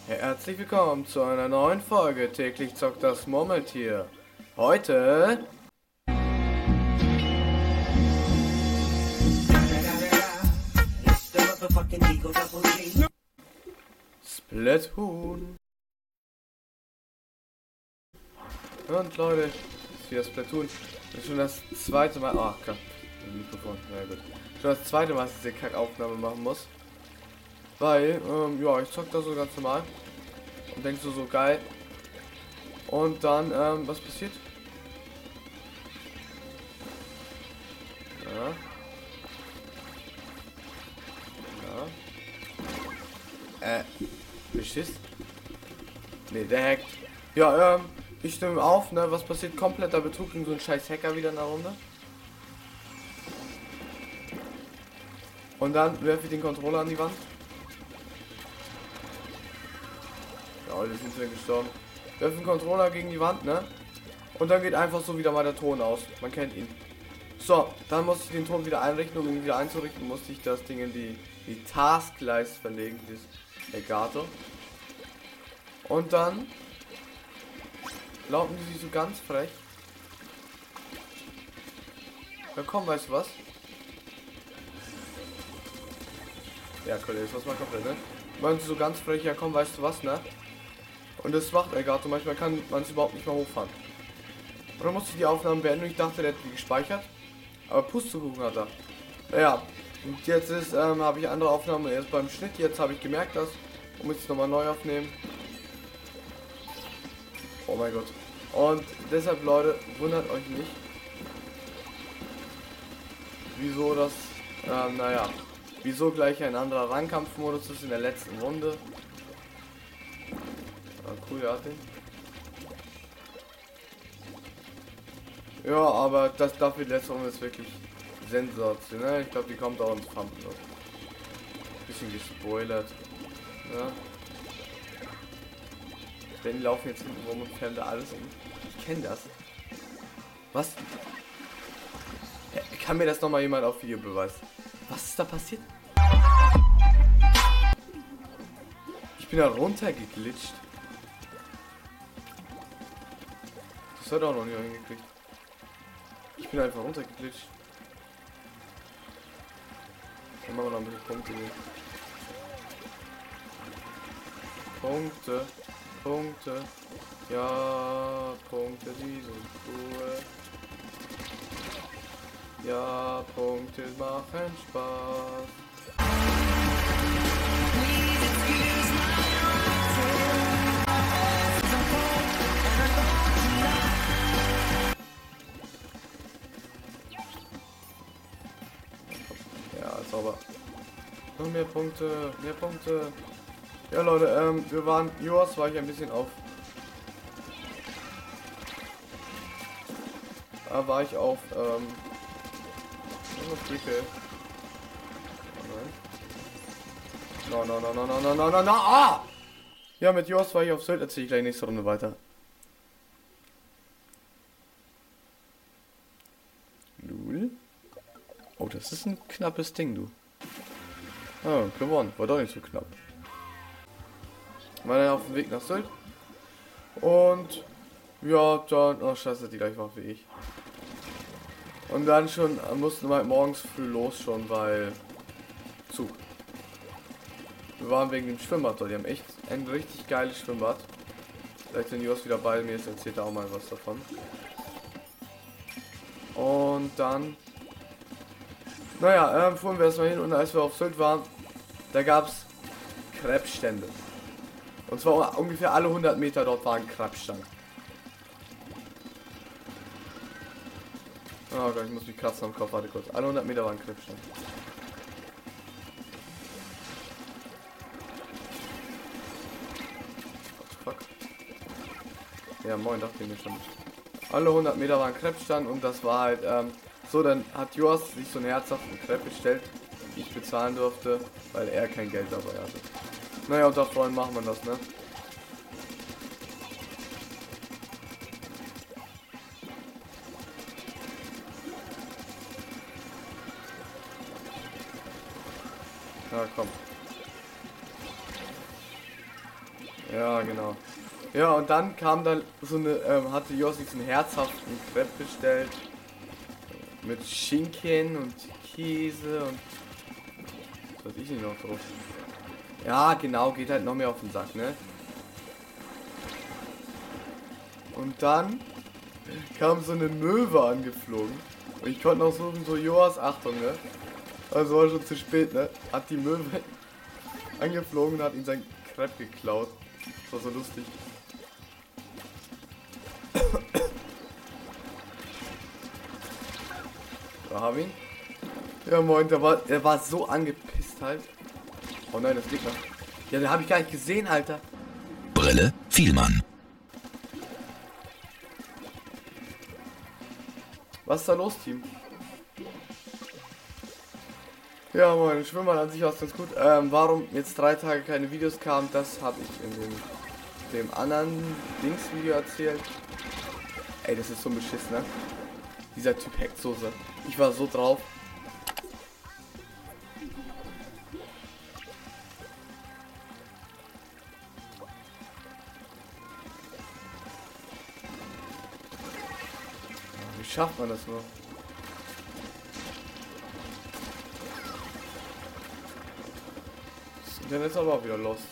Herzlich willkommen zu einer neuen Folge Täglich zockt das Murmeltier. Heute Splatoon. Und Leute, ist wieder Splatoon. Das ist schon das zweite Mal. Ach, klar. Mikrofon, na gut. Schon das zweite Mal, dass ich diese Kackaufnahme machen muss. Weil, ja, ich zock da so ganz normal. Und denk so geil. Und dann, was passiert? Ja. Ja. Beschiss? Ne, der hackt. Ja, ich stimme auf, ne? Was passiert? Kompletter Betrug gegen so einen scheiß Hacker wieder in der Runde. Und dann werfe ich den Controller an die Wand. Ja, jetzt sind wir gestorben. Werfe den Controller gegen die Wand, ne? Und dann geht einfach so wieder mal der Ton aus. Man kennt ihn. So, dann musste ich den Ton wieder einrichten, um ihn wieder einzurichten, musste ich das Ding in die Taskleiste verlegen, dieses Elgato. Und dann laufen die sich so ganz frech. Ja komm, weißt du was? Ja, Kollege, was mal komplett, ne? Meinen sie so ganz frech, ja komm, weißt du was, ne? Und das macht Elgato, manchmal kann man es überhaupt nicht mehr hochfahren. Und dann musste ich die Aufnahmen beenden, ich dachte, der hätte die gespeichert. Aber Pustekuchen hat er. Ja, und jetzt ist, habe ich andere Aufnahmen erst beim Schnitt, jetzt habe ich gemerkt, dass, und muss ich nochmal neu aufnehmen. Oh mein Gott. Und deshalb, Leute, wundert euch nicht, wieso das, naja, wieso gleich ein anderer Rangkampfmodus ist in der letzten Runde. Cool, ja, den. Ja, aber das dafür die letzte Runde ist wirklich sensationell. Ich glaube, die kommt auch ins Pumpen. Bisschen gespoilert. Ja. Denn die laufen jetzt hinten rum und fällen da alles um. Ich kenne das. Was? Kann mir das noch mal jemand auf Video beweisen? Was ist da passiert? Ich bin da runtergeglitscht. Das hat er auch noch nicht hingekriegt. Ich bin einfach runtergeglitscht. Dann machen wir noch ein bisschen Punkte hier. Punkte. Ja, Punkte, die sind cool. Ja, Punkte machen Spaß. Ja, sauber. Noch mehr Punkte, mehr Punkte. Ja, Leute, wir waren, Joas war ich ein bisschen auf. Da war ich auf, No. Ah! Ja, mit Joas war ich auf Sylt, erzähle ich gleich nächste Runde weiter. Lul. Oh, das ist ein knappes Ding, du. Ah, gewonnen. War doch nicht so knapp. War dann auf dem Weg nach Sylt. Und ja, dann, oh scheiße, die gleich war wie ich. Und dann schon mussten wir halt morgens früh los schon, weil Zug. Wir waren wegen dem Schwimmbad dort. Die haben echt ein richtig geiles Schwimmbad. Vielleicht wenn Jos wieder bei mir ist, erzählt er auch mal was davon. Und dann, naja, fuhren wir erstmal hin und als wir auf Sylt waren, da gab es Krebsstände. Und zwar ungefähr alle 100 Meter dort war ein Krebsstand. Oh Gott, ich muss mich kratzen am Kopf, warte kurz. Alle 100 Meter war ein Krebsstand. Fuck. Ja, moin, dachte ich mir schon. Alle 100 Meter war ein Krebsstand und das war halt, so, dann hat Joas sich so einen herzhaften Crepe bestellt, die ich bezahlen durfte, weil er kein Geld dabei hatte. Naja, unter Freunden macht man das, ne? Ja, komm. Ja, genau. Ja, und dann kam dann so eine, hatte Jossi so einen herzhaften Crepe bestellt. Mit Schinken und Käse und was weiß ich nicht noch drauf. Ja, genau, geht halt noch mehr auf den Sack, ne? Und dann kam so eine Möwe angeflogen. Und ich konnte noch suchen, so, Joas, Achtung, ne? Also war schon zu spät, ne? Hat die Möwe angeflogen und hat ihm sein Crepe geklaut. Das war so lustig. Da haben wir ihn. Ja moin, der war so angepisst halt. Oh nein, das Gegner. Ja, den habe ich gar nicht gesehen, Alter. Brille Vielmann. Was ist da los, Team? Ja moin, Schwimmbad an sich war ganz gut. Warum jetzt 3 Tage keine Videos kamen, das habe ich in dem anderen Dings-Video erzählt. Ey, das ist so beschissen, ne? Dieser Typ Hecksoße. Ich war so drauf. Wie schafft man das nur? Das Internet ist aber auch wieder lost.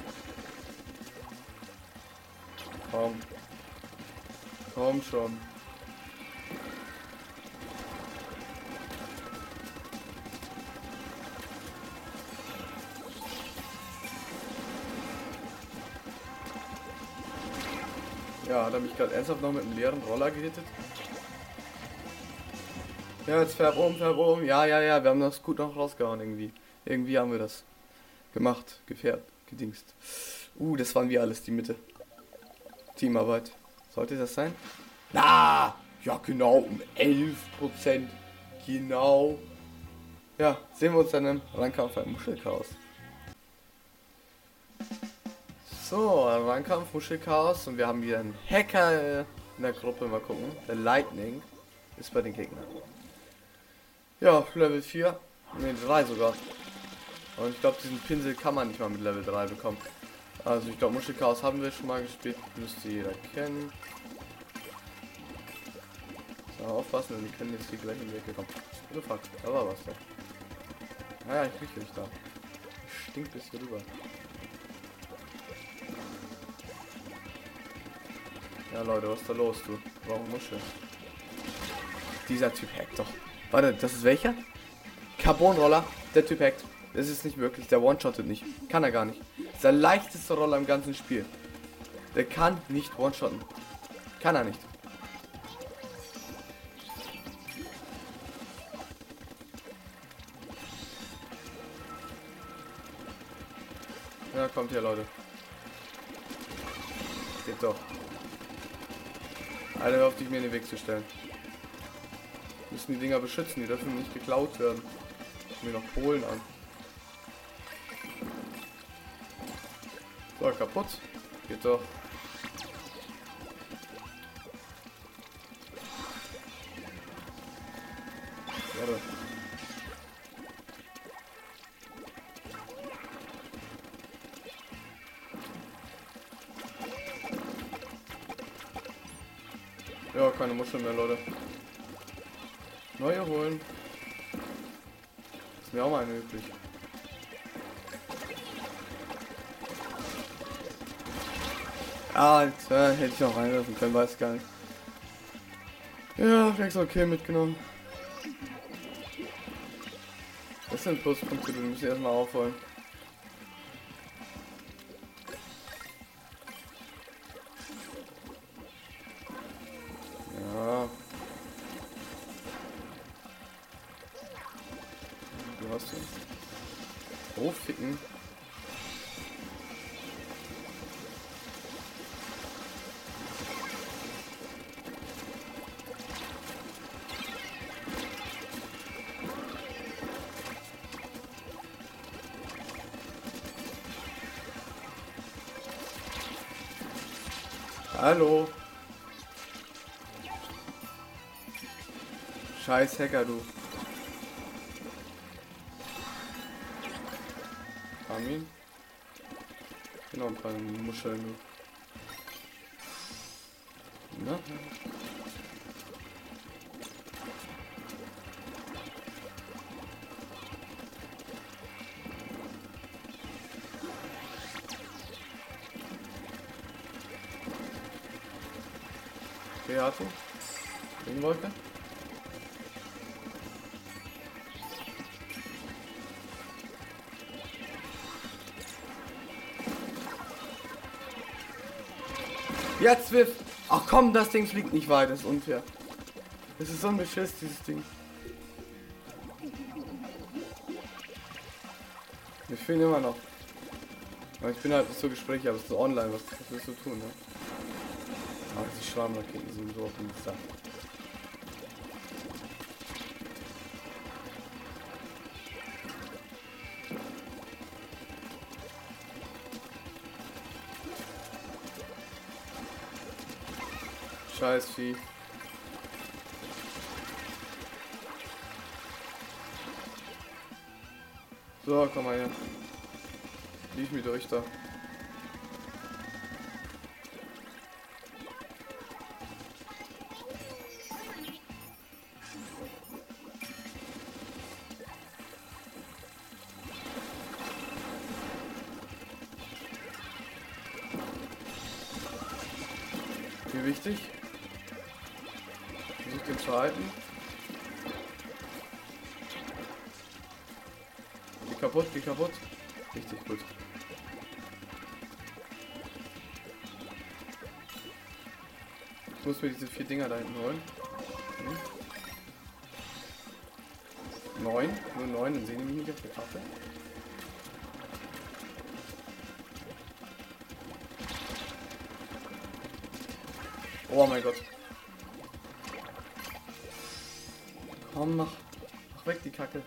Komm. Komm schon. Ja, hat er mich gerade ernsthaft noch mit einem leeren Roller gehittet? Ja, jetzt färb um, färb um. Ja, ja, ja, wir haben das gut noch rausgehauen irgendwie. Irgendwie haben wir das gemacht, gefärbt, gedingst. Das waren wir alles, die Mitte. Teamarbeit. Sollte das sein? Na, ja genau, um 11%. Genau. Ja, sehen wir uns dann im Rangkampf beim Muschelchaos. So, Rangkampf, Muschelchaos und wir haben wieder einen Hacker in der Gruppe, mal gucken. Der Lightning ist bei den Gegnern. Ja, Level 4. Ne, 3 sogar. Und ich glaube, diesen Pinsel kann man nicht mal mit Level 3 bekommen. Also ich glaube, Muschelchaos haben wir schon mal gespielt. Müsste jeder kennen. So, aufpassen, denn wir können jetzt hier gleich in die Ecke kommen. Oh fuck, da war was da. Naja, ich rieche nicht da. Stinkt bis hier rüber. Ja Leute, was ist da los, du? Warum Muschel? Dieser Typ hackt doch. Warte, das ist welcher? Carbonroller. Der Typ hackt. Das ist nicht wirklich. Der one-shottet nicht. Kann er gar nicht. Das ist der leichteste Roller im ganzen Spiel. Der kann nicht one-shotten. Kann er nicht. Ja, kommt her, Leute. Geht doch. Alter, hör auf, dich mir in den Weg zu stellen. Wir müssen die Dinger beschützen, die dürfen nicht geklaut werden. Mir noch Polen an. So, kaputt. Geht doch. Warte. Ja, keine Muscheln mehr, Leute. Neue holen. Ist mir auch mal eine üblich. Alter, hätte ich noch reinwerfen können, weiß gar nicht. Ja, extra okay mitgenommen. Das sind Pluspunkte, die müssen erstmal aufholen. Ja. Du hast ihn. Oh, ficken. Hallo. Scheiß Hacker, du. Armin. Genau, ein paar Muscheln. Na? Beate? Regenwolke? Jetzt wirf! Ach komm, das Ding fliegt nicht weit, das ist unfair. Das ist so ein Beschiss, dieses Ding. Wir fehlen immer noch. Aber ich bin halt nicht so gesprächig, aber es ist so online, was willst du tun, ne? Aber die Schwarmraketen sind so auf dem Sack. Scheiß Vieh. So, komm mal her. Lief mir durch da. Wie wichtig? Versuch den zu halten. Geh kaputt, geh kaputt. Richtig gut. Ich muss mir diese 4 Dinger da hinten holen. 9, nur 9, dann sehen die mich nicht auf der Karte. Oh mein Gott. Komm, mach weg die Kacke.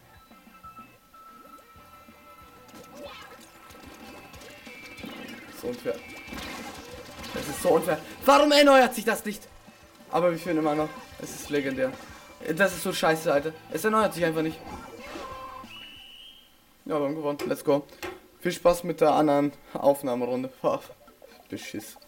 So unfair. Das ist so unfair. Warum erneuert sich das nicht? Aber wir führen immer noch. Es ist legendär. Das ist so scheiße, Alter. Es erneuert sich einfach nicht. Ja, wir haben gewonnen. Let's go. Viel Spaß mit der anderen Aufnahmerunde. Beschiss.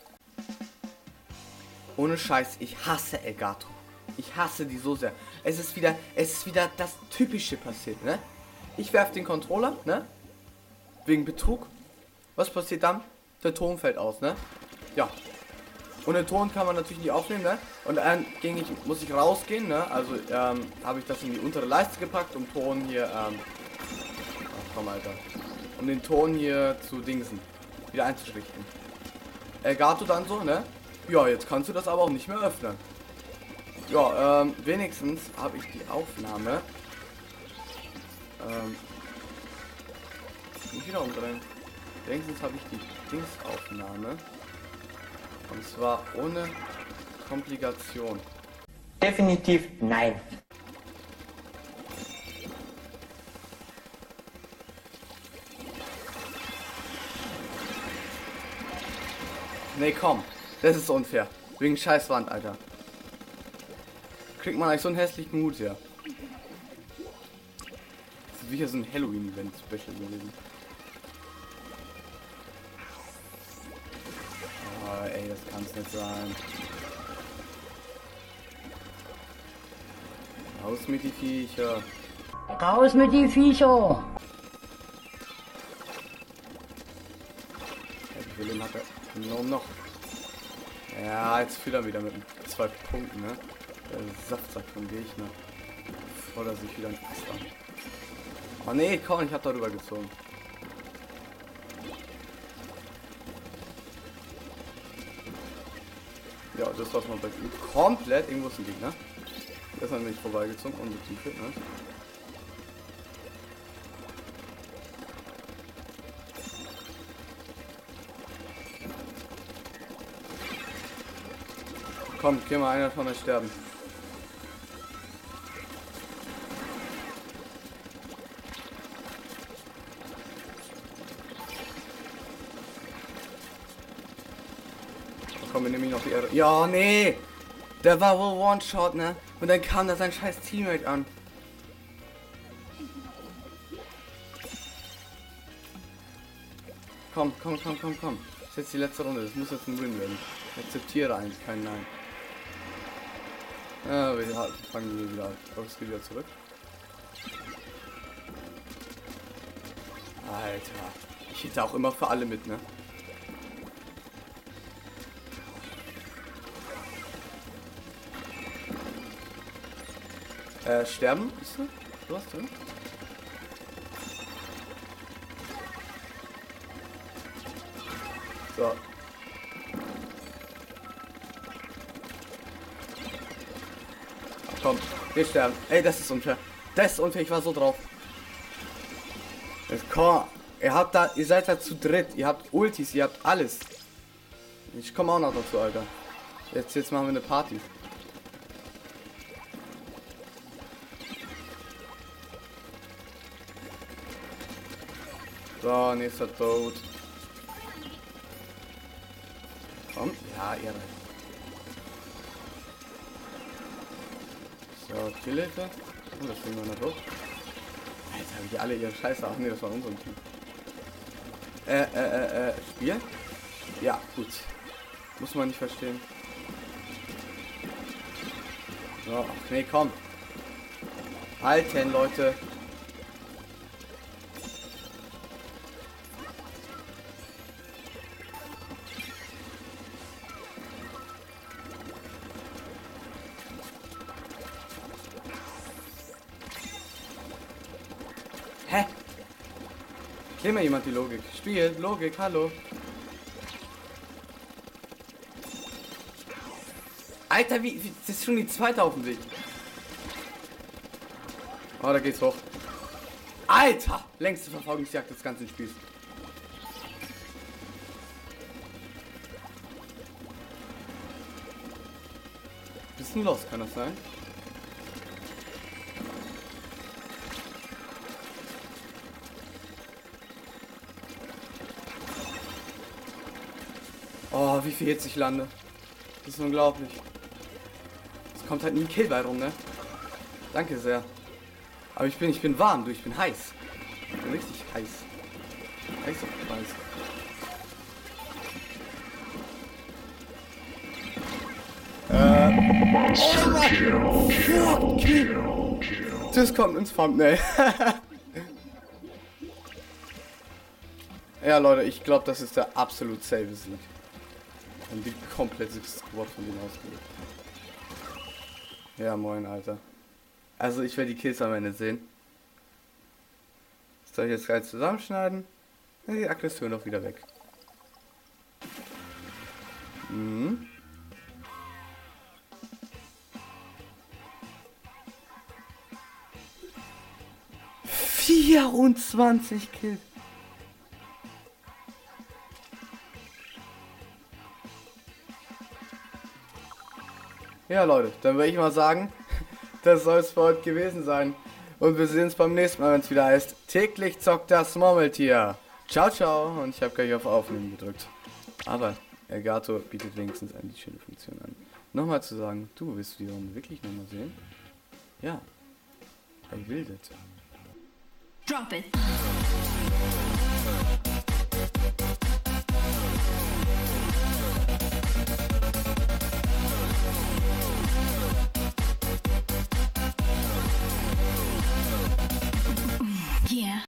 Ohne Scheiß, ich hasse Elgato. Ich hasse die so sehr. Es ist wieder das Typische passiert, ne? Ich werfe den Controller, ne? Wegen Betrug. Was passiert dann? Der Ton fällt aus, ne? Ja. Und den Ton kann man natürlich nicht aufnehmen, ne? Und dann muss ich rausgehen, ne? Also habe ich das in die untere Leiste gepackt, um Ton hier, ach komm, Alter. Um den Ton hier zu dingsen. Wieder einzuschrichten. Elgato dann so, ne? Ja, jetzt kannst du das aber auch nicht mehr öffnen. Ja, wenigstens habe ich die Aufnahme. Nicht wieder umdrehen. Wenigstens habe ich die Dingsaufnahme. Und zwar ohne Komplikation. Definitiv nein. Nee, komm. Das ist unfair. Wegen Scheißwand, Alter. Kriegt man eigentlich so einen hässlichen Hut her. Das ist wie hier so ein Halloween-Event-Special gewesen. Oh, ey, das kann's nicht sein. Raus mit die Viecher. Raus mit die Viecher! Wie viel Leben hat er? Nur noch. Ja, jetzt führt er wieder mit 2 Punkten, ne? Der Saftsack vom Gegner. Bevor er sich wieder ein Ast an. Oh nee, komm, ich hab darüber gezogen. Ja, das war's mal bei ihm. Komplett, irgendwo ist ein Gegner. Der ist an mich vorbeigezogen und mit dem Crit, ne? Komm, geh mal einer von euch sterben. Komm, wir nehmen ihn noch die Erde. Ja, nee! Der war wohl One-Shot, ne? Und dann kam da sein scheiß Teammate an. komm. Das ist jetzt die letzte Runde. Das muss jetzt ein Win werden. Ich akzeptiere eigentlich kein Nein. Ja, wir fangen hier wieder an. Es geht wieder zurück. Alter. Ich hitte auch immer für alle mit, ne? Sterben? Bist du? Du hast drin? So. Ach, komm, wir sterben. Ey, das ist unfair. Das ist unfair, ich war so drauf. Jetzt komm. Ihr seid da zu dritt. Ihr habt Ultis, ihr habt alles. Ich komme auch noch dazu, Alter. Jetzt machen wir eine Party. So, nächster Tod. Komm, ja, Ehre. So, Killhilfe. Oh, das stehen wir noch durch. Alter, wie die alle ihre Scheiße. Ach nee, das war unser Team. Spiel? Ja, gut. Muss man nicht verstehen. So, ach nee, komm. Halten, Leute. Hä? Klär mir jemand die Logik. Spiel, Logik, hallo. Alter, wie das ist schon die zweite auf dem Weg. Oh, da geht's hoch. Alter! Längste Verfolgungsjagd des ganzen Spiels. Bisschen los, kann das sein? Oh, wie viel jetzt ich lande. Das ist unglaublich. Es kommt halt nie ein Kill bei rum, ne? Danke sehr. Aber ich bin warm, du, ich bin heiß. Ich bin richtig heiß. Heiß auf heiß. Das kommt ins Thumbnail. Ja, Leute, ich glaube, das ist der absolut safe Sieg. Und die komplette Squad von denen ausgeht. Ja, moin, Alter. Also, ich werde die Kills am Ende sehen. Das soll ich jetzt gleich zusammenschneiden. Dann ist die Aggression auch wieder weg. Mhm. ...24 Kills. Ja, Leute, dann würde ich mal sagen, das soll es für heute gewesen sein. Und wir sehen uns beim nächsten Mal, wenn es wieder heißt, täglich zockt das Murmeltier. Ciao, ciao. Und ich habe gleich auf Aufnehmen gedrückt. Aber Elgato bietet wenigstens eine schöne Funktion an. Nochmal zu sagen, du, willst du die Runde wirklich nochmal sehen? Ja. I will it. Drop it.